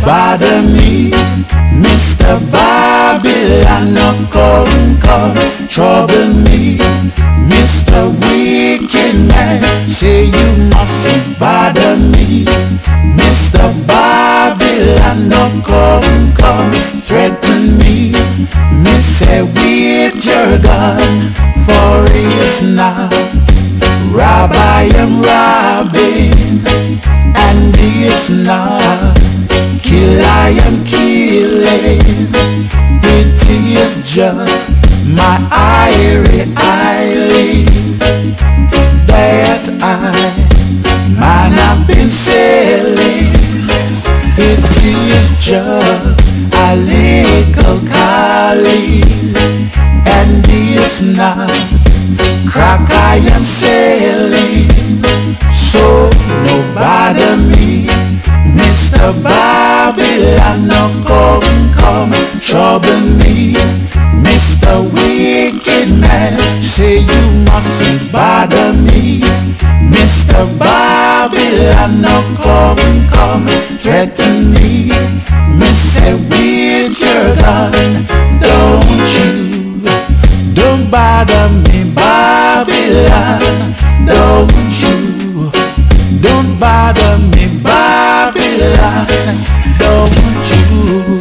bother me, Mr. Babylon. No come trouble me, Mr. Wicked Man. Say you mustn't bother me, Mr. Babylon. No come threaten me, me say with your gun, for it's not rob I am robbing, and it's not kill I am killing. It is just my eyrie island that man have been sailing. It is just a little collie, and it's not crack I am sailing. So no bother me, Mr. Babylon. No come trouble me, Mr. Wicked Man. Say you mustn't bother me, Mr. Babylon. No come threaten me, me say with your gun. Don't bother me, Babylon. Don't bother me, Babylon. Don't you?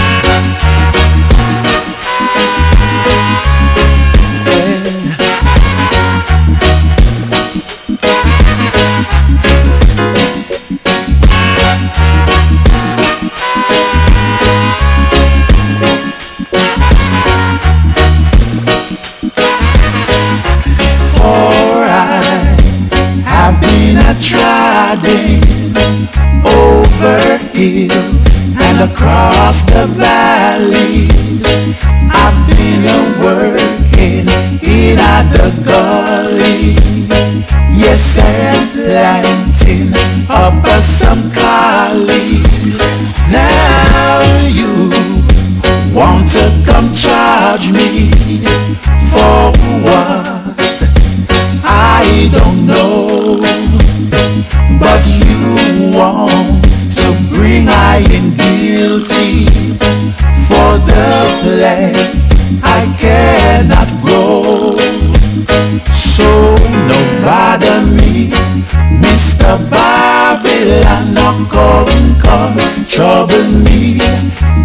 Trotting over hills and across the valleys. I've been working in the gully, yes, and planting up some collies. Now you want to come charge me for what? I don't know, but you want to bring I in guilty for the plant I cannot grow. So no bother me, Mr. Babylon. No come trouble me,